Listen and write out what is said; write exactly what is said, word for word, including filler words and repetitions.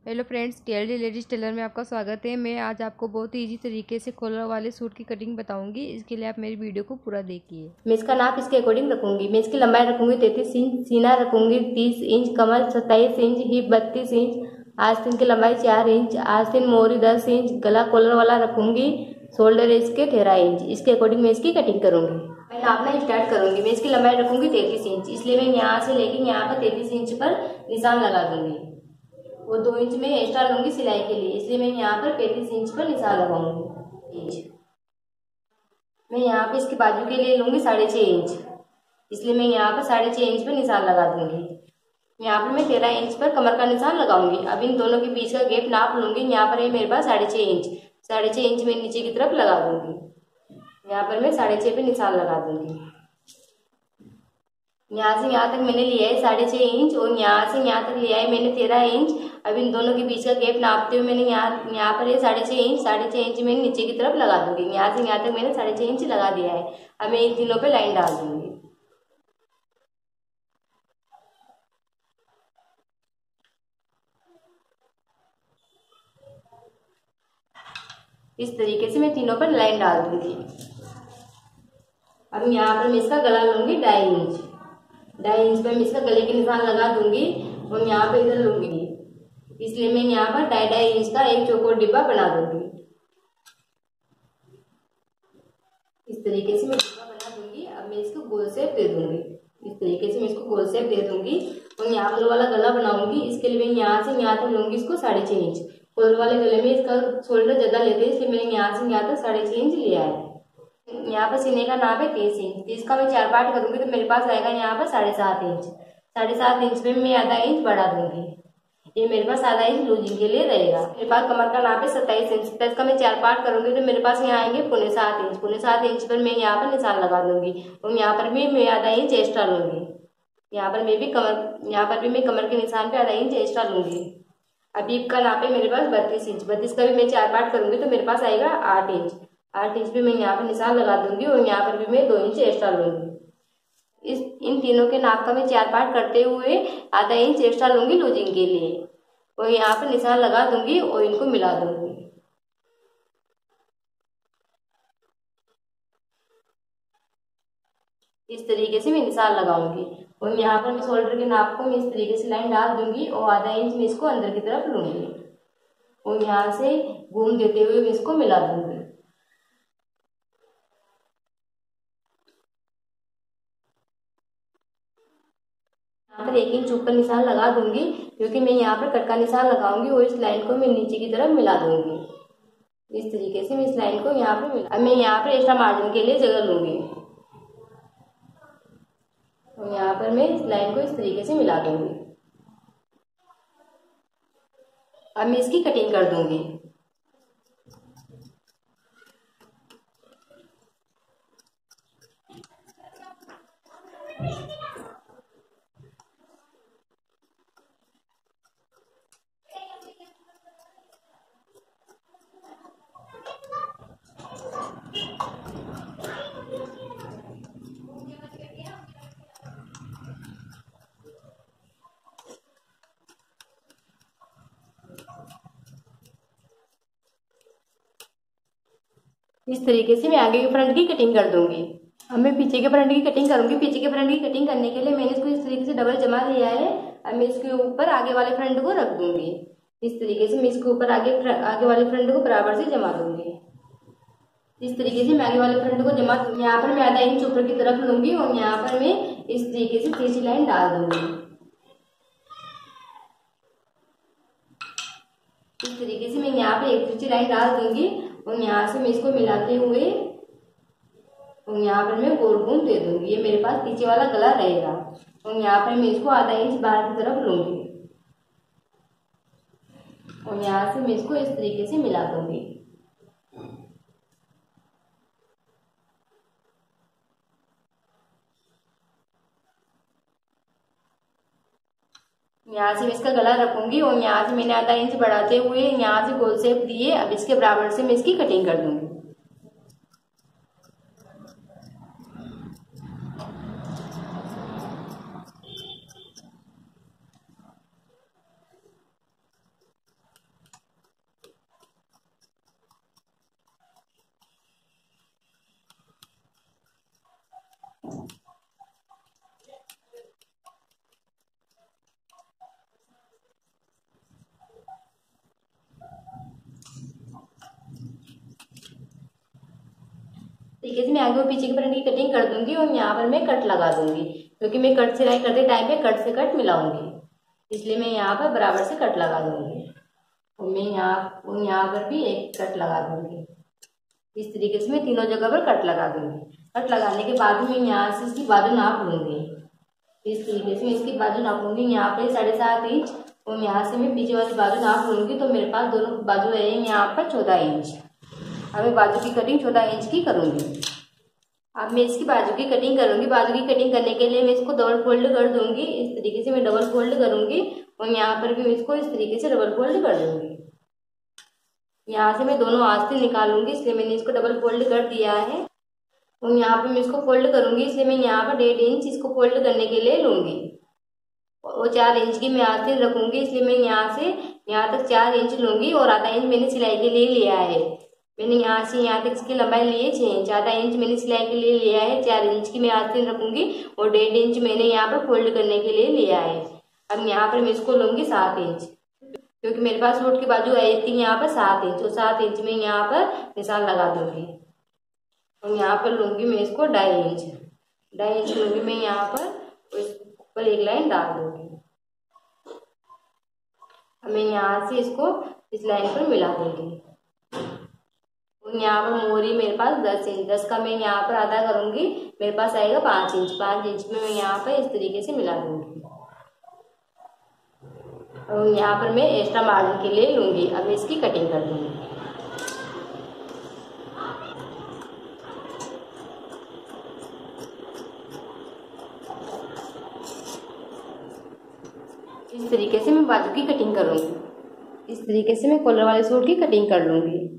Hello friends, TLD ladies tailor में आपका स्वागत है। मैं आज आपको बहुत ही इजी तरीके से कॉलर वाले सूट की कटिंग बताऊंगी। इसके लिए आप मेरी वीडियो को पूरा देखिए। मैं इसका नाप इसके अकॉर्डिंग रखूंगी। मैं इसकी लंबाई रखूंगी तैंतीस इंच, सीना रखूंगी तीस इंच, कमर सत्ताईस इंच, हिप बत्तीस इंच, आस्तीन की लंबाई चार इंच, आस्तीन मोहरी दस इंच, गला कॉलर वाला रखूंगी, शोल्डर इसके तेरह इंच। इसके अकॉर्डिंग मैं इसकी कटिंग करूंगी। मैं नापना स्टार्ट करूंगी। मैं इसकी लंबाई रखूंगी तैंतीस इंच, इसलिए मैं यहाँ से लेके यहाँ पर तैंतीस इंच पर निशान लगा दूंगी। वो दो इंच में एक्स्ट्रा लूंगी सिलाई के लिए, इसलिए मैं यहाँ पर पैंतीस इंच पर निशान लगाऊंगी। इंच मैं यहाँ पे इसके बाजू के लिए लूंगी साढ़े छः इंच, इसलिए मैं यहाँ पर साढ़े छः इंच पर निशान लगा दूंगी। यहाँ पर मैं तेरह इंच पर कमर का निशान लगाऊंगी। अब इन दोनों के बीच का गैप नाप लूंगी। यहाँ पर है मेरे पास साढ़े छः इंच, साढ़े छः इंच में नीचे की तरफ लगा दूंगी। यहाँ पर मैं साढ़े छः पे निशान लगा दूंगी। यहाँ से यहाँ तक मैंने लिया है साढ़े छः इंच और यहाँ से यहाँ तक लिया है मैंने तेरह इंच। अब इन दोनों के बीच का गैप नापते हुए मैंने यहाँ यहाँ पर ये साढ़े छः इंच साढ़े छः इंच मैंने नीचे की तरफ लगा दूंगी। यहाँ से यहाँ तक मैंने साढ़े छः इंच लगा दिया है। अब मैं इन तीनों पे लाइन डाल दूंगी। इस तरीके से मैं तीनों पर लाइन डाल दूंगी। अब यहाँ पर मैं इसका गला लूंगी ढाई इंच, ढाई इंच पर मैं इसका गले के निशान लगा दूंगी और यहाँ पे इधर लूंगी, इसलिए मैं यहाँ पर ढाई ढाई इंच का एक चौकोर डिब्बा बना दूंगी। इस तरीके से मैं डिब्बा बना दूंगी। अब मैं इसको गोल शेप दे दूंगी। इस तरीके से मैं इसको गोल शेप दे दूंगी और यहाँ पर वाला गला बनाऊंगी। इसके लिए मैं यहाँ से यहाँ तक लूंगी इसको साढ़े छः इंच। कॉलर वाले गले में इसका शोल्डर ज्यादा लेते हैं, इसलिए मैंने यहाँ से यहाँ तक साढ़े छः इंच लिया है। यहाँ पर सीने का नाप है तीस इंच, तीस का मैं चार पार्ट करूंगी तो मेरे पास आएगा यहाँ पर साढ़े सात इंच। साढ़े सात इंच में मैं आधा इंच बढ़ा दूंगी। ये मेरे पास आधा इंच लूजिंग के लिए रहेगा। मेरे पास कमर का नाप है सत्ताईस इंच, सत्ताईस का मैं चार पार्ट करूंगी तो मेरे पास यहाँ आएंगे पौने सात इंच। पौने सात इंच पर मैं यहाँ पर निशान लगा दूंगी और यहाँ पर भी मैं आधा इंच एक्स्ट्रा लूंगी। यहाँ पर मैं भी कमर यहाँ पर भी मैं कमर के निशान पे आधा इंच एक्स्ट्रा लूंगी। अब हिप का नाप है मेरे पास बत्तीस इंच, बत्तीस का भी मैं चार पार्ट करूंगी तो मेरे पास आएगा आठ इंच। आठ इंच पे मैं यहाँ पर निशान लगा दूंगी और यहाँ पर भी मैं दो इंच एक्स्ट्रा लूंगी। इस इन तीनों के नाप का मैं चार पार्ट करते हुए आधा इंच एक्स्ट्रा लूंगी लूजिंग के लिए और यहाँ पर निशान लगा दूंगी और इनको मिला दूंगी। इस तरीके से मैं निशान लगाऊंगी और यहाँ पर मैं शोल्डर के नाप को मैं इस तरीके से लाइन डाल दूंगी और आधा इंच में इसको अंदर की तरफ लूंगी और यहाँ से घूम देते हुए मैं इसको मिला दूंगी। यहाँ पर एक इंच ऊपर निशान लगा दूंगी क्योंकि मैं यहाँ पर कट का निशान लगाऊंगी और इस लाइन को मैं नीचे की तरफ मिला दूंगी। इस तरीके से मैं इस लाइन को यहाँ पर मिला। अब मैं यहाँ पर एक्स्ट्रा मार्जिन के लिए जगह लूंगी और यहाँ पर मैं इस लाइन को इस तरीके से मिला दूंगी। अब मैं इसकी कटिंग कर दूंगी। इस तरीके से मैं आगे के फ्रंट की कटिंग कर दूंगी। अब मैं पीछे के फ्रंट की कटिंग करूंगी। पीछे के फ्रंट की कटिंग करने के लिए मैंने इसको इस तरीके से डबल जमा लिया है। अब मैं इसके ऊपर आगे वाले फ्रंट को रख दूंगी। इस तरीके से मैं इसके ऊपर आगे आगे वाले फ्रंट को बराबर से जमा दूंगी। इस तरीके से मैं आगे वाले फ्रंट को जमा दूंगी। यहाँ पर मैं आधा इंच ऊपर की तरफ लूंगी और यहाँ पर मैं इस तरीके से तिरछी लाइन डाल दूंगी। इस तरीके से मैं यहाँ पे एक तिरछी लाइन डाल दूंगी और यहाँ से मैं इसको मिलाते हुए और यहाँ पर मैं गोल घूम दे दूंगी। ये मेरे पास पीछे वाला गला रहेगा और यहाँ पर मैं इसको आधा इंच बाहर की तरफ लूंगी और यहाँ से मैं इसको इस तरीके से मिला दूंगी। यहाँ से मैं इसका गला रखूंगी और यहाँ से मैंने आधा इंच बढ़ाते हुए यहाँ से गोल शेप दिए। अब इसके बराबर से मैं इसकी कटिंग कर दूंगी। तरीके से मैं आगे और पीछे के फ्रंट की कटिंग कर दूंगी और यहाँ पर मैं कट लगा दूंगी, क्योंकि मैं कट सिलाई करते टाइम पे कट से कट मिलाऊंगी, इसलिए मैं यहाँ पर बराबर से कट लगा दूंगी। और मैं यहाँ यहाँ पर भी एक कट लगा दूंगी। इस तरीके से मैं तीनों जगह पर कट लगा दूंगी। कट लगाने के बाद में यहाँ से इसकी बाजू नाप लूंगी। इस तरीके से मैं इसकी बाजू नाप लूंगी। यहाँ पे साढ़े सात इंच और यहाँ से मैं पीछे वाली बाजू नाप लूंगी, तो मेरे पास दोनों बाजू रहेंगे यहाँ पर चौदह इंच। अब मैं बाजू की कटिंग चौदह इंच की करूंगी। अब मैं इसकी बाजू की कटिंग करूंगी। बाजू की कटिंग करने के लिए मैं इसको डबल फोल्ड कर दूंगी। इस तरीके से मैं डबल फोल्ड करूंगी और यहाँ पर भी मैं इसको इस तरीके से डबल फोल्ड कर दूंगी। यहाँ से मैं दोनों आस्तीन निकालूंगी, इसलिए मैंने इसको डबल फोल्ड कर दिया है। और यहाँ पे मैं इसको फोल्ड करूंगी, इसलिए मैं यहाँ पर डेढ़ इंच इसको फोल्ड करने के लिए लूंगी और चार इंच की मैं आस्तीन रखूंगी, इसलिए मैं यहाँ से यहाँ तक चार इंच लूंगी और आधा इंच मैंने सिलाई के लिए लिया है। मैंने यहाँ से यहाँ तक इसकी लंबाई ली है छः इंच, आधा इंच मैंने सिलाई के लिए लिया है, चार इंच की मैं आस्तीन रखूंगी और डेढ़ इंच मैंने यहाँ पर फोल्ड करने के लिए लिया है। अब यहाँ पर मैं इसको लूंगी सात इंच, क्योंकि मेरे पास सूट की बाजू आई थी यहाँ पर सात इंच, और सात इंच में यहाँ पर निशान लगा दूंगी। और यहाँ पर लूंगी मैं इसको ढाई इंच, ढाई इंच लूंगी मैं यहाँ पर, इस ऊपर एक लाइन डाल दूंगी। अब मैं यहाँ से इसको इस लाइन पर मिला दूंगी। और यहाँ पर मोरी मेरे पास दस इंच, दस का मैं यहाँ पर आधा करूंगी, मेरे पास आएगा पाँच इंच, पाँच इंच में मैं यहाँ पर इस तरीके से मिला दूंगी। और यहाँ पर मैं एक्स्ट्रा मार्जिन के लिए लूंगी। अब मैं इसकी कटिंग कर दूंगी। इस तरीके से मैं बाजू की कटिंग करूंगी। इस तरीके से मैं कॉलर वाले सूट की कटिंग कर लूंगी।